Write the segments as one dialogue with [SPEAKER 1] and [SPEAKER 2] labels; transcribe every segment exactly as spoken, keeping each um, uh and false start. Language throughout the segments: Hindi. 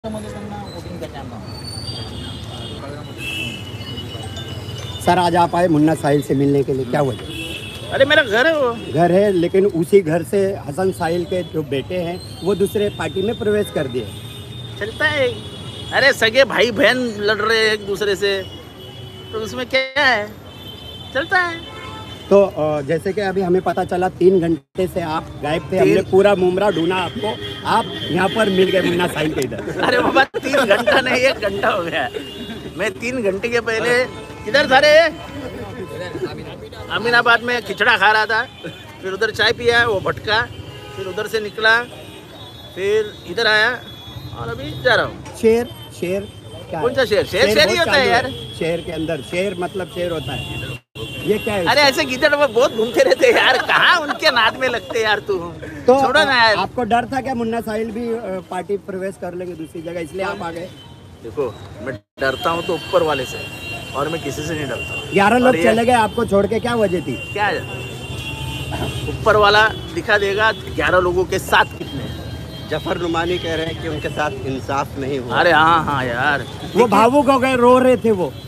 [SPEAKER 1] सर आज आप आए मुन्ना साहिल से मिलने के लिए, क्या वजह?
[SPEAKER 2] अरे मेरा घर है वो
[SPEAKER 1] घर है, लेकिन उसी घर से हसन साहिल के जो बेटे हैं वो दूसरे पार्टी में प्रवेश कर दिए।
[SPEAKER 2] चलता है। अरे सगे भाई बहन लड़ रहे हैं एक दूसरे से, तो उसमें क्या है, चलता है।
[SPEAKER 1] तो जैसे कि अभी हमें पता चला तीन घंटे से आप गायब थे, हमने पूरा मुमरा ढूंढा आपको, आप यहाँ पर मिल गए मुन्ना साहिल के इधर।
[SPEAKER 2] अरे बाबा तीन घंटा नहीं, एक घंटा हो गया। मैं तीन घंटे के पहले किधर था रे? अमीनाबाद में खिचड़ा खा रहा था, फिर उधर चाय पिया, वो भटका, फिर उधर से निकला, फिर इधर आया और अभी जा रहा हूँ।
[SPEAKER 1] शेर शेर क्या?
[SPEAKER 2] कौन सा शेर? शेर शेर ही होता है यार।
[SPEAKER 1] शेर के अंदर शेर मतलब शेर होता है, ये क्या है?
[SPEAKER 2] अरे ऐसे गिदड़ वो बहुत घूमते रहते यार, कहाँ उनके नाद में लगते यार तू।
[SPEAKER 1] तो
[SPEAKER 2] छोड़ो ना यार।
[SPEAKER 1] आपको डर था क्या मुन्ना साहिल भी पार्टी प्रवेश कर लेंगे दूसरी जगह, इसलिए आप आ गए?
[SPEAKER 2] देखो मैं डरता हूँ तो ऊपर वाले से, और मैं किसी से नहीं डरता।
[SPEAKER 1] ग्यारह लोग चले गए आपको छोड़ के, क्या वजह थी?
[SPEAKER 2] क्या ऊपर वाला दिखा देगा ग्यारह लोगों के साथ कितने।
[SPEAKER 3] जफर नुमानी कह रहे हैं कि उनके साथ इंसाफ नहीं हुआ।
[SPEAKER 2] अरे हाँ हाँ यार,
[SPEAKER 1] वो भावुक हो गए, रो रहे थे वो।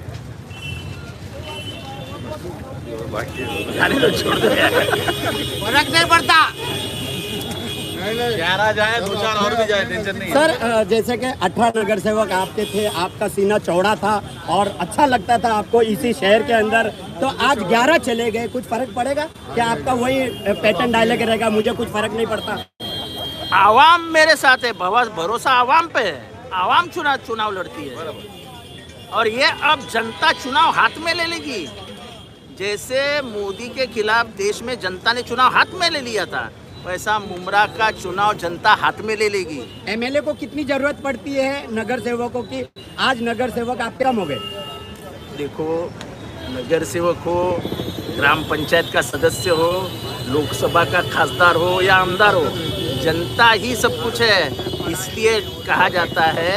[SPEAKER 2] जाने तो छोड़ दो यार,
[SPEAKER 1] फर्क नहीं पड़ता।
[SPEAKER 2] ग्यारह जाए, दो चार और भी जाए, टेंशन नहीं।
[SPEAKER 1] सर जैसे कि अठारह नगर सेवक आपके थे, आपका सीना चौड़ा था और अच्छा लगता था आपको इसी शहर के अंदर, तो आज ग्यारह चले गए, कुछ फर्क पड़ेगा क्या? आपका वही पैटर्न डायलॉग रहेगा, मुझे कुछ फर्क नहीं पड़ता?
[SPEAKER 2] आवाम मेरे साथ है, भरोसा आवाम पे है। आवाम चुनाव चुनाव लड़ती है, और ये अब जनता चुनाव हाथ में ले लेगी। जैसे मोदी के खिलाफ देश में जनता ने चुनाव हाथ में ले लिया था, वैसा मुमरा का चुनाव जनता हाथ में ले लेगी।
[SPEAKER 1] एमएलए को कितनी जरूरत पड़ती है नगर सेवकों की? आज नगर सेवक आप कम हो गए।
[SPEAKER 2] देखो, नगर सेवक हो, ग्राम पंचायत का सदस्य हो, लोकसभा का खासदार हो या आमदार हो, जनता ही सब कुछ है। इसलिए कहा जाता है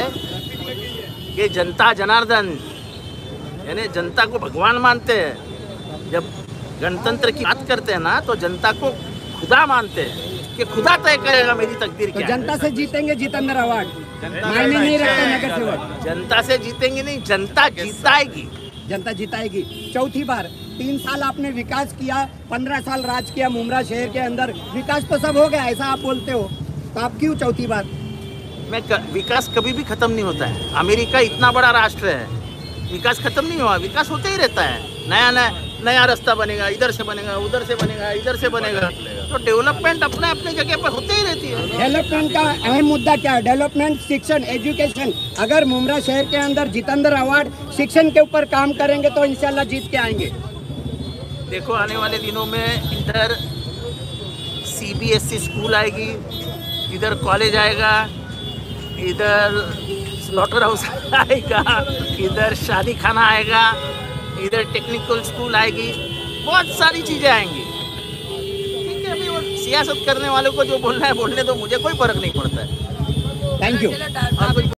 [SPEAKER 2] कि जनता जनार्दन, यानी जनता को भगवान मानते हैं। जब गणतंत्र की बात करते हैं ना, तो जनता को खुदा मानते हैं कि खुदा तय करेगा मेरी तकदीर क्या है।
[SPEAKER 1] तो जनता से जीतेंगे जितेंद्र अवार्ड, मायने नहीं रखता नगर सेवक।
[SPEAKER 2] जनता से जीतेंगे नहीं, जनता जिताएगी।
[SPEAKER 1] जनता जिताएगी चौथी बार। तीन साल आपने विकास किया, पंद्रह साल राज किया मुमरा शहर के अंदर, विकास तो सब हो गया ऐसा आप बोलते हो, तो आप क्यों चौथी बार?
[SPEAKER 2] मैं क, विकास कभी भी खत्म नहीं होता है। अमेरिका इतना बड़ा राष्ट्र है, विकास खत्म नहीं हुआ, विकास होते ही रहता है। नया नया नया रास्ता बनेगा, इधर से बनेगा, उधर से बनेगा, इधर से बनेगा, तो डेवलपमेंट अपने अपने जगह पर होते ही रहती है।
[SPEAKER 1] डेवलपमेंट का अहम मुद्दा क्या है? डेवलपमेंट, शिक्षण, एजुकेशन। अगर मुमरा शहर के अंदर जितेंद्र अवार्ड शिक्षण के ऊपर काम करेंगे तो इंशाल्लाह जीत के आएंगे।
[SPEAKER 2] देखो आने वाले दिनों में इधर सीबीएसई स्कूल आएगी, इधर कॉलेज आएगा, इधर स्लॉटर हाउस आएगा, इधर शादी खाना आएगा, इधर टेक्निकल स्कूल आएगी, बहुत सारी चीजें आएंगी। ठीक है, अभी वो सियासत करने वालों को जो बोलना है बोलने दो, मुझे कोई फर्क नहीं पड़ता है।
[SPEAKER 1] Thank you.